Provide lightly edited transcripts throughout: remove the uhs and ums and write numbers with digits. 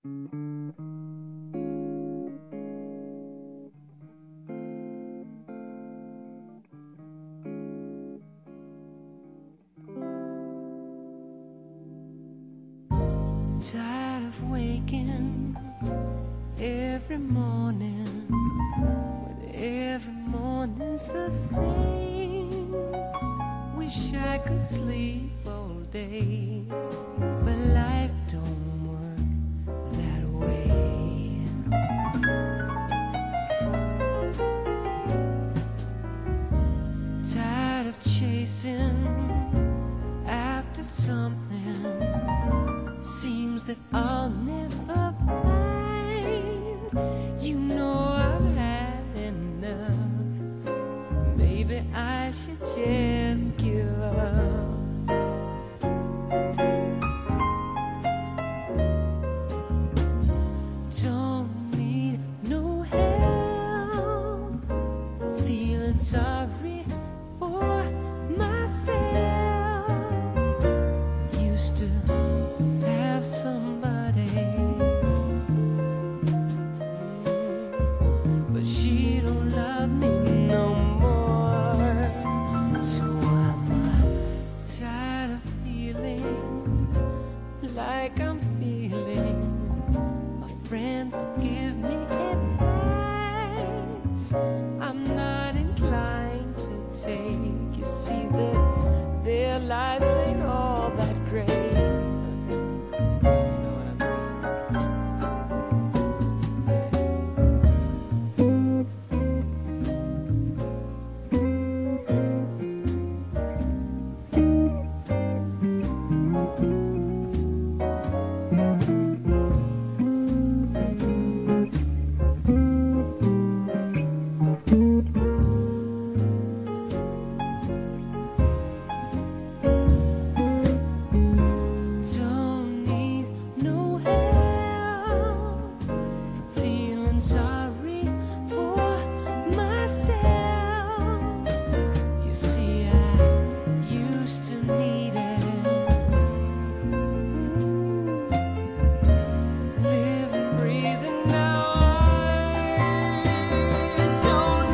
Tired of waking every morning, when every morning's the same. Wish I could sleep all day, but life don't work that way. Tired of chasing after something seems that I'll never find. You know I've had enough. Maybe I should just give up. Don't need no help. Feeling sorry for myself. Used to have somebody, but she don't love me no more. So I'm tired of feeling like I'm feeling. My friends give me advice I'm not inclined to take. You see that their lives ain't all that great. Sorry for myself. You see, I used to need it. Live and breathe, and now I don't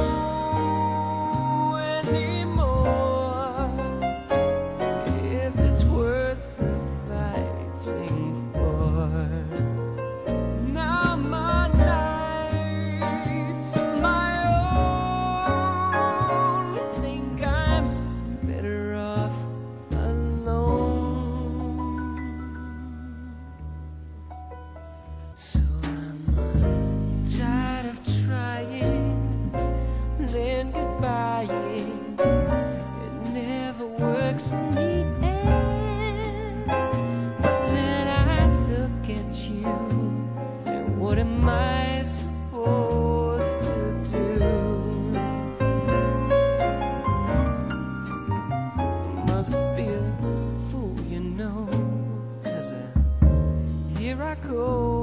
know anymore if it's worth the fighting for. Now my nights are my own. Think I'm better off alone. So I'm tired of trying, then goodbying. It never works in the end. But then I look at you, and what am I supposed to do? Must be a fool, you know, 'cause here I go.